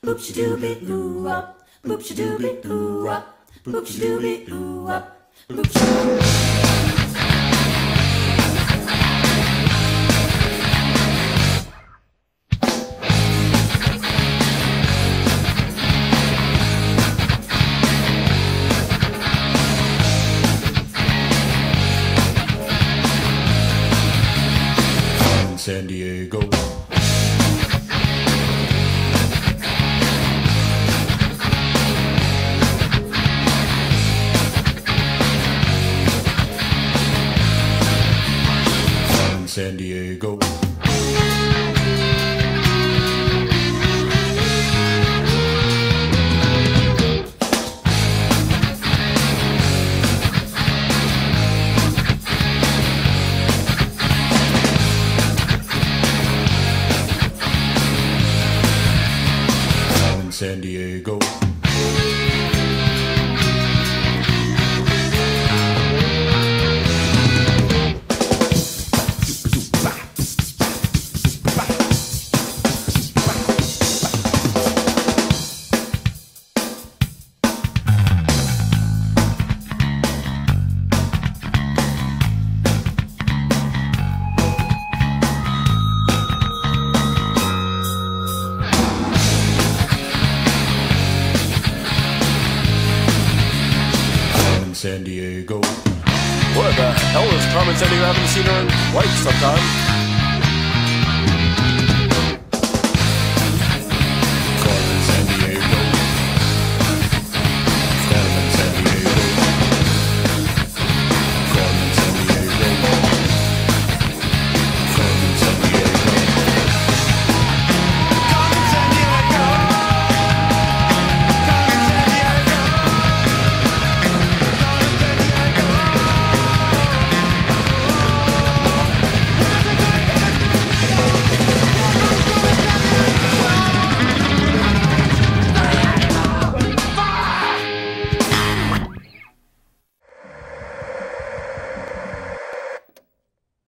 Boop-shi-doobie ooh up, boop-shi-doobie ooh up, boop-shi-doobie ooh up, boop-shi-doobie. San Diego. San Diego. San Diego. San Diego. What the hell is Carmen Sandiego? I haven't seen her in quite some time.